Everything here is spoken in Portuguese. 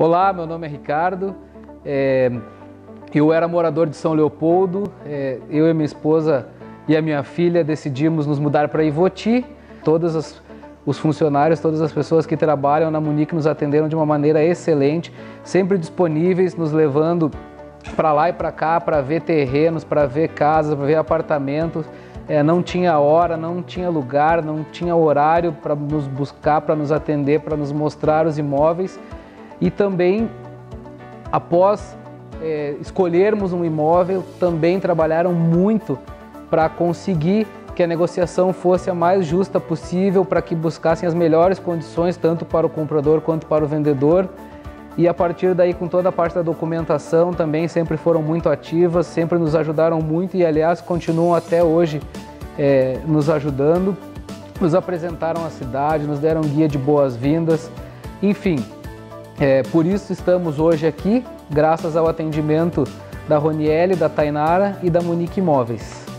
Olá, meu nome é Ricardo, eu era morador de São Leopoldo, eu e minha esposa e a minha filha decidimos nos mudar para Ivoti. Todos os funcionários, todas as pessoas que trabalham na Munic nos atenderam de uma maneira excelente, sempre disponíveis, nos levando para lá e para cá para ver terrenos, para ver casas, para ver apartamentos. Não tinha hora, não tinha lugar, não tinha horário para nos buscar, para nos atender, para nos mostrar os imóveis. E também, após escolhermos um imóvel, também trabalharam muito para conseguir que a negociação fosse a mais justa possível, para que buscassem as melhores condições, tanto para o comprador quanto para o vendedor. E a partir daí, com toda a parte da documentação, também sempre foram muito ativas, sempre nos ajudaram muito e, aliás, continuam até hoje nos ajudando. Nos apresentaram a cidade, nos deram guia de boas-vindas, enfim. Por isso estamos hoje aqui, graças ao atendimento da Roniele, da Tainara e da Munic Imóveis.